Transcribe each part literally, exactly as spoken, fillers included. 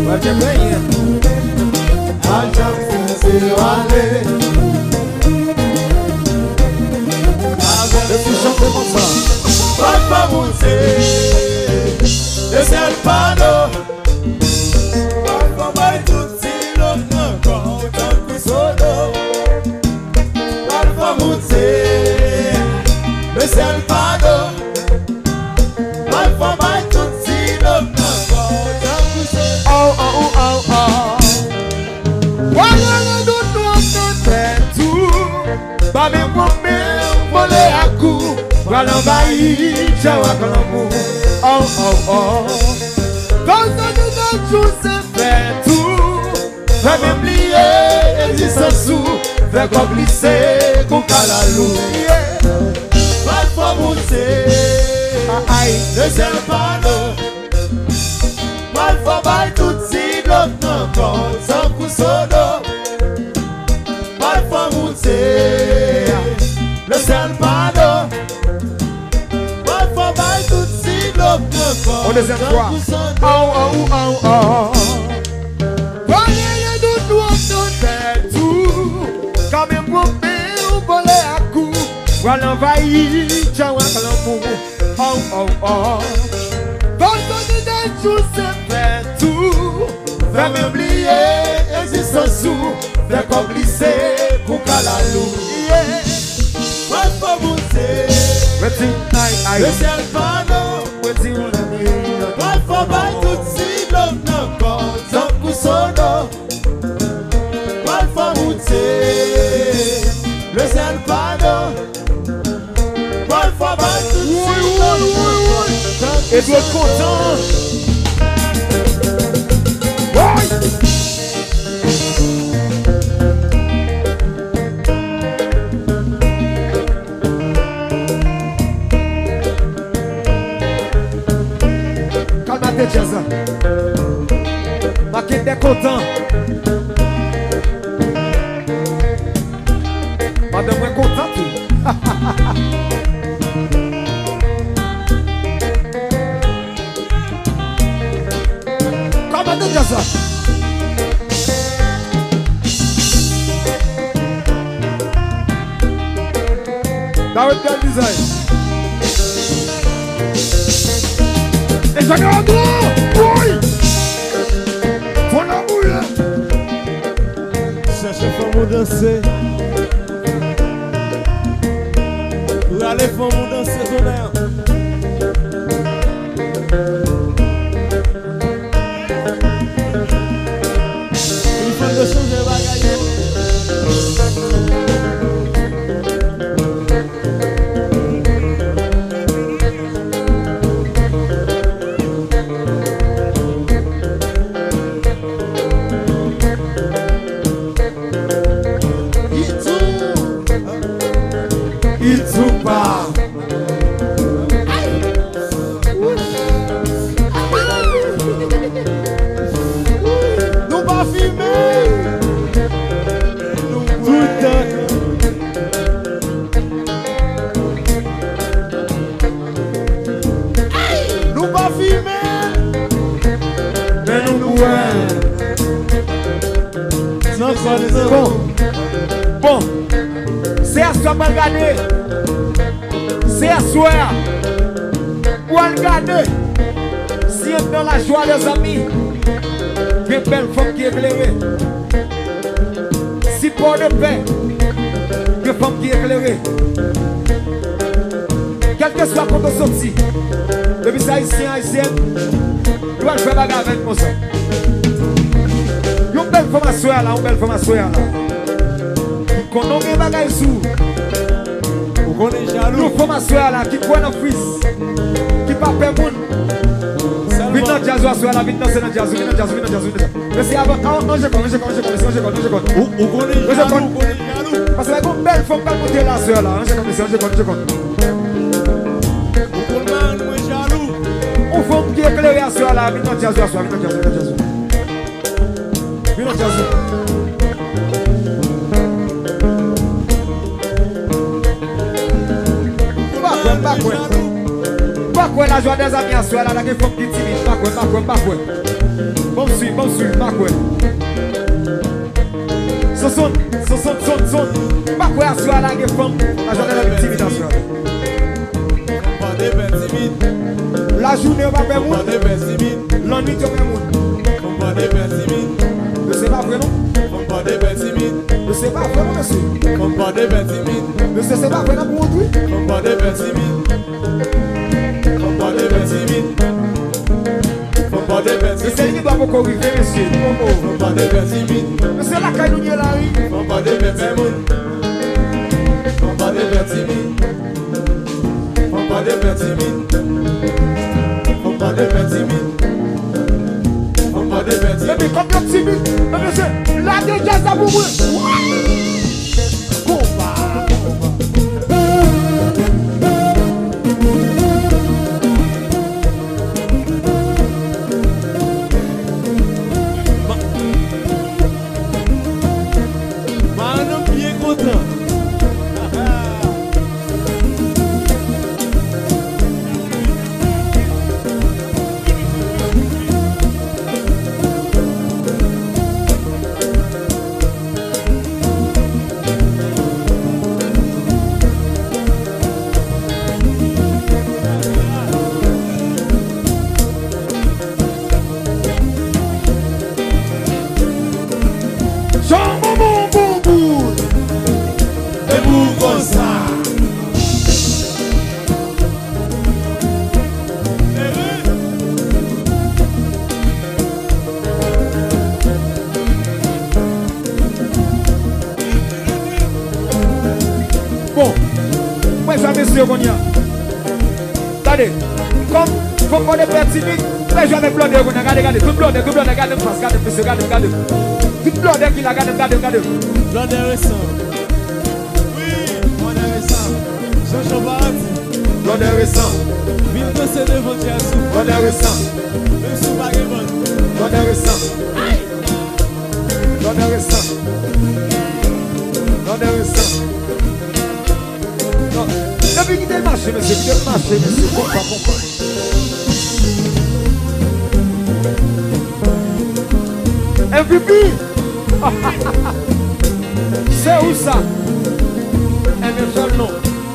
Vai que bem. Acha que se vale. Eu te chamo de moça. Vai pra você. Esse é o pano. Vai pra mais do tiro. Não conta com sono. Vai pra você. Esse é o pano. Vai pra mais do tiro. Não conta com sono. Oh, oh, oh, oh. Olha do nosso teto. Pra me comer, vou ler a cu. Pra não cair, tchau, a calamu. Oh, oh, oh. Causa do nosso feto. Vai me oublier, existence sous. Vai complicer com calalou. Vai pra você. Ai, deuxième panneau. Vai pra vai tout si l'autre non compte sans coup sono. Vai pra você. Deuxième panneau. Vai pra vai tout si l'autre non compte. On deuxième fois. Oh oh oh oh. Olha do nosso teto. Come pro meu bolé a cu. Guarda vai tchau a calamu. Oh oh oh. Gosto de deixar ser feito. Vai me oublier, existence sous. Vai complicer com calalou. Vai pra você. Esse é o pano. Vai pra vai tudo se não conta com sono. Vai pra você. Esse é o pano. Vai pra vai tudo se não conta. Et doit être content. Calma-te, Jazza. Maquette est content. Madame est contente. Calma-te, Jazza. Dá o teu design. Exagerado! Oi! Foi na mulher! Cherche femme danser. Pour aller femme danser ton air. Il faut de changer bagaille. Bon, bon, c'est à soi pour regarder. C'est à soi pour regarder. Si on est dans la joie, les amis, une belle femme qui est éclairée. Si pour de paix, une femme qui est éclairée. Quel que soit quand on sortit, depuis ça, haïtien, haïtienne, nous allons faire bagarre avec moi ça. Une belle femme à soir là, une belle femme à soir là. Qu'on a des bagailles sous. On est jaloux. Une femme à soir là, qui croit dans le fils. Qui pas peur monde. Vite dans le jazz à soir là, vite dans le jazz, vite dans le jazz, vite dans le jazz. Mais c'est avant, non je connais, je connais, je connais, je connais, je connais. On connaît jaloux, on connaît jaloux. Parce que une belle femme qui a monté la soeur là, je connais, je connais, je connais. On connaît jaloux. Une femme qui est éclairée à soir là, vite dans le jazz à soir, vite dans le jazz, vite dans le jazz. Vite dans le jazz. Pas quoi, pas quoi la joie des amis à soi là, la femme qui timide, pas quoi, pas quoi, pas quoi. Bon si, bon si, pas quoi. Ce sont, ce sont, ce sont, pas quoi à soi la femme. La journée la petite invitation. La journée va faire moun. L'ennui tu vas moun. Je sais pas vrai non? Je sais pas vrai non monsieur. Monsieur c'est pas vrai non pour vous? C'est lui qui doit vous corriger monsieur. Monsieur la caille là oui. Mais comme le timide, monsieur, là déjà ça vous brûle. Attendez, comme il faut qu'on ait pertinent, mais jamais blondé, regardez, regardez, tout blondé, tout blondé, regardez, regardez, regardez, regardez, tout blondé qui la regarde, regardez, regardez. Blondé récent. Oui, blondé récent. Jean-Jean Barati. Blondé récent. Ville de C D Vontiassou. Blondé récent. Même sous Baguemon. Blondé récent. Blondé récent. Blondé récent. Non. Depuis qu'il est marché, monsieur, qu'il est marché, monsieur, pourquoi, pourquoi? M V P! C'est où ça? Un seul nom.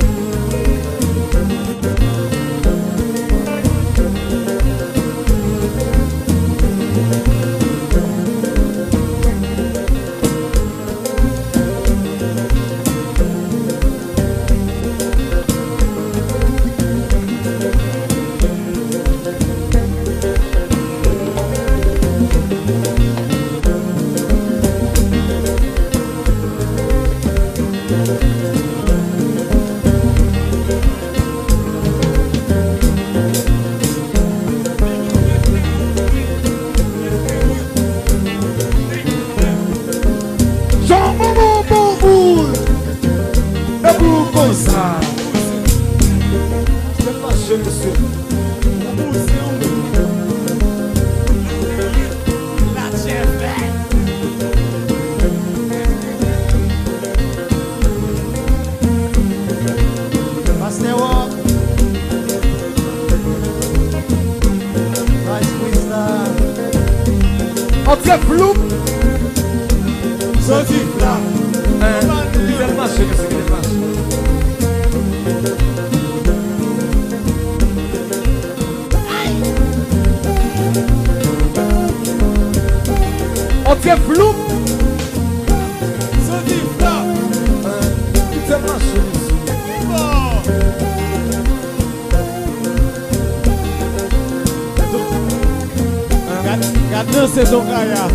C'est ton gaya.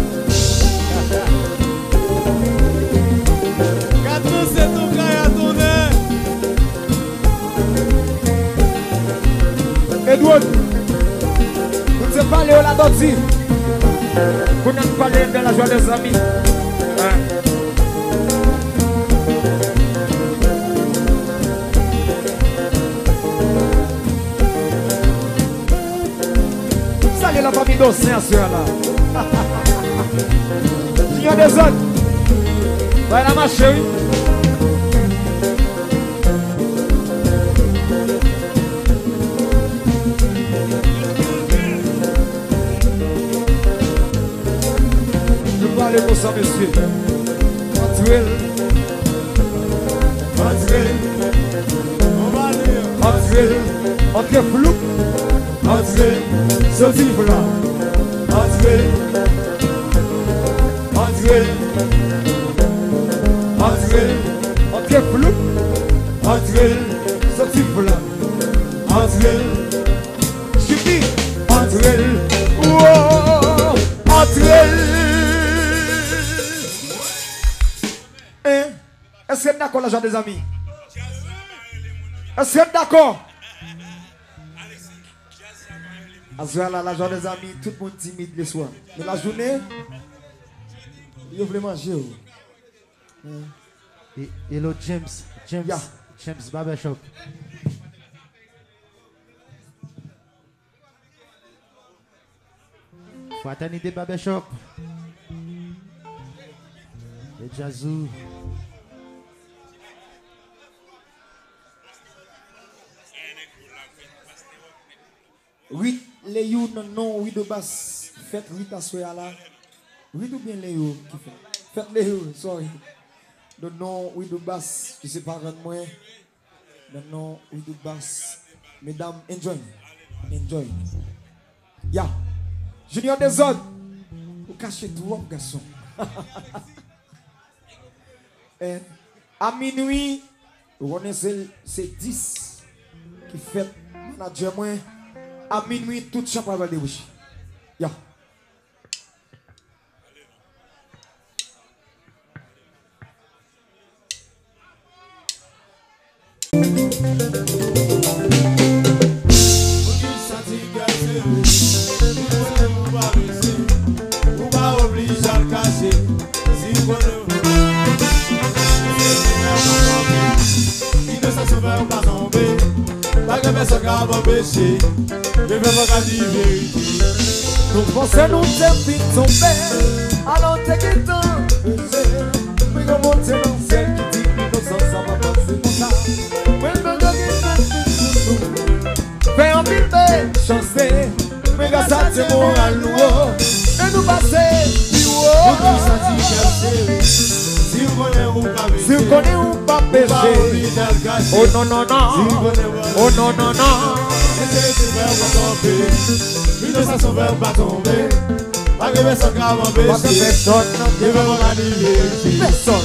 Quatre c'est ton gaya tourné. Edouard, vous ne parlez au la doti. Vous ne parlez de la joie des amis. Salut la famille d'Océan sur là. Il y a des autres. Voilà ma chérie. aller pour ça, monsieur. Antuel. Antuel. On va aller. Antuel. Entre flou. Antuel. Sorti là. Antuel. Antuel. Antuel. Entre flou. Antuel. Sorti là. Antuel. Chipi. Antuel. Wow. Antuel. Hein? Est-ce que vous êtes d'accord, l'agent des amis? Est-ce que vous êtes d'accord? À l'agent des amis, tout le monde timide le soir. Mais la journée, ils veulent manger. Et, hello James, James, Yeah. James Barbershop. Fraternité Barbershop. Les Jazzou. Oui, les you non non, oui de basse. Faites oui à soya là. Oui ou bien les you qui fait. Faites les you, sorry. Le nom oui de basse, je sais pas moi. Le nom oui de basse. Mesdames, enjoy. Enjoy. Ya. Junior des autres. Vous cachez tout, garçon. Et à minuit, vous connaissez c'est dix qui fait manager moi. À minuit, tout chambre va déboucher. Ya. Nous pensons nous t'es tomber, alors t'es quittant. Mais comme on t'est dans celle qui dit que nos sens ça va passer comme ça. Mais le gars qui fait un pile de chancer. Mais gars ça c'est mon alouo. Et nous passer, si vous connaissez ou pas péché. Oh non non non. Oh non non non. Il ne s'en va pas tomber. Pas que personne grave en Pas que personne il va m'en arriver. Personne.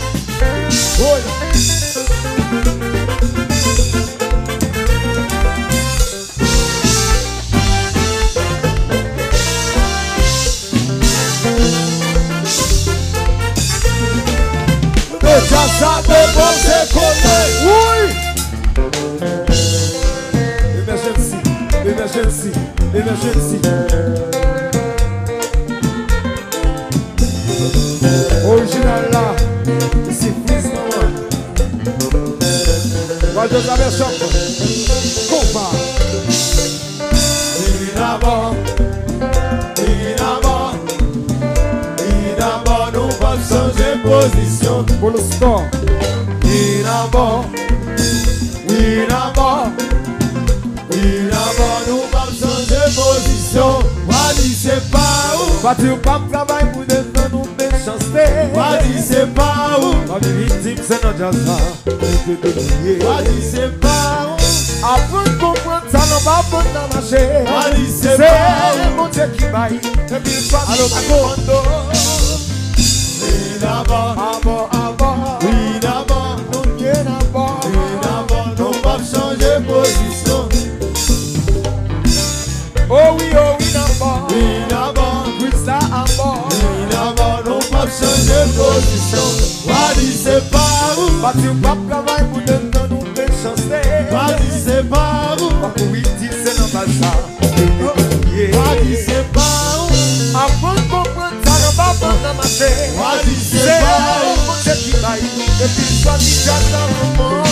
Déjà ça te pense connaître. Oui. Emergency, emergency, emergency. Original là, c'est Freeze Maman. Radio Barbershop, combat. Évidemment, évidemment, évidemment, nous pas changer position. Pour le score. Évidemment, évidemment, évidemment, nous pas changer position. Wadi c'est pas où. Pas tu pas travail pour défendre nous méchanceté. Wadi c'est pas où. Ma vie victime c'est notre jazza. Wadi c'est pas où. Après de comprendre ça, non va pas dans marché. Wadi c'est C'est pas où. mon Dieu qui baille. Et puis il soit Allô, commando. Évidemment, Avant, avant. évidemment, Nous bien avant. évidemment, nous pas changer position. Oh oui, oh oui, d'abord. Évidemment, Oui, ça à bord. évidemment, nous pas changer position. Wadi c'est pas où. Pas tu pas travail pour défendre nous méchanceté. Wadi c'est pas où. Pas pour oui, dire c'est non pas ça. Wadi c'est pas où. Avant de comprendre ça, non va pas dans marché. Wadi c'est C'est pas où. mon Dieu qui baille. Et puis il soit dit jazza dans le monde.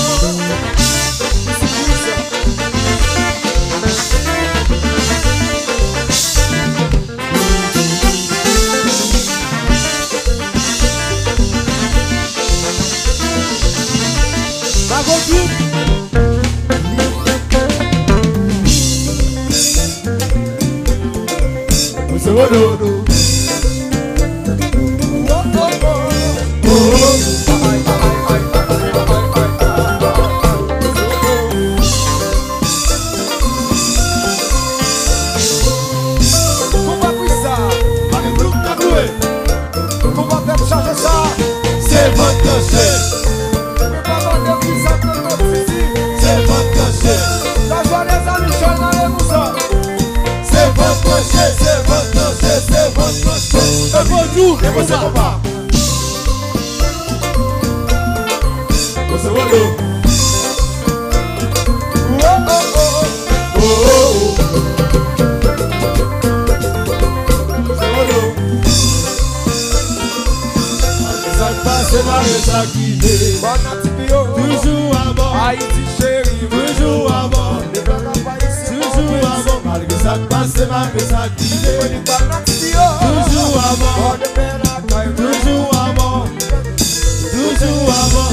Você compa. Você olhou. Oh, oh, oh. Oh, oh, oh. Você olhou. Ça passe par les acquis. Toujours à bord. Haïti chérie, Toujours à bord. Toujours à bord. Malgré ça passe par les acquis. Toujours à bord. Toujours à bord. Toujours à bord.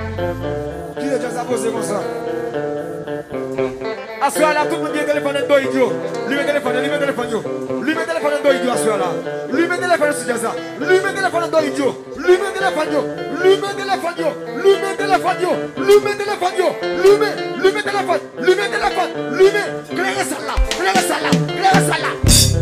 A senhora, tout le monde qui est téléphoné de yo. Lui met téléphone, lui met téléphone yo. Lui met téléphone dans idiot à ce là. Lui met téléphone sur Jaza. Lui met téléphone dans idiot. Lui met téléphone yo. Lui met téléphone yo. Lui met téléphone yo. Lui met téléphone yo. Lui met, lui met téléphone. Lui met téléphone. Lui met. Claire ça là. Claire ça là. Claire ça là.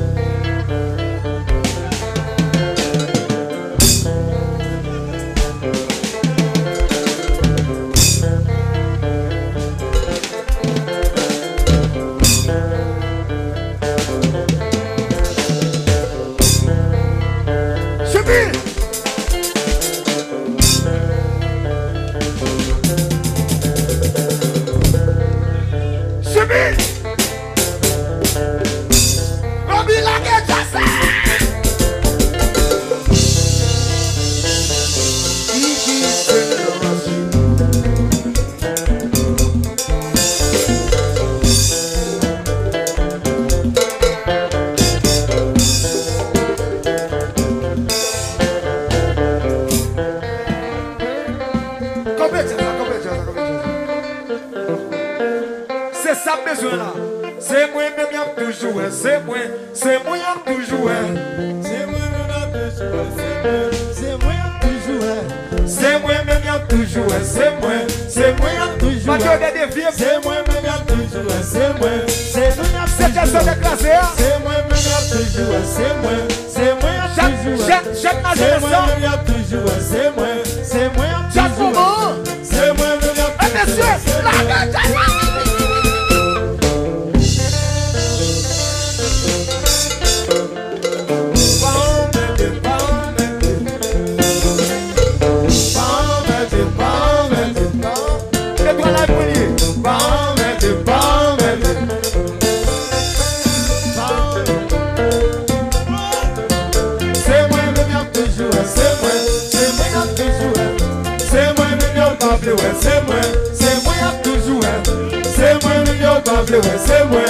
C'est moi-même qui a toujours, c'est moi, c'est moi qui a toujours, c'est moi-même qui a toujours, c'est moi qui a toujours, c'est moi-même qui a toujours, c'est moi, c'est moi qui a toujours, c'est moi-même qui a toujours, c'est moi, c'est moi qui a toujours, c'est moi-même qui a toujours, c'est moi, c'est moi qui a toujours, c'est moi qui a toujours, c'est moi, c'est moi qui a toujours, c'est moi qui a toujours. C'est moi, c'est moi, c'est moi, c'est moi,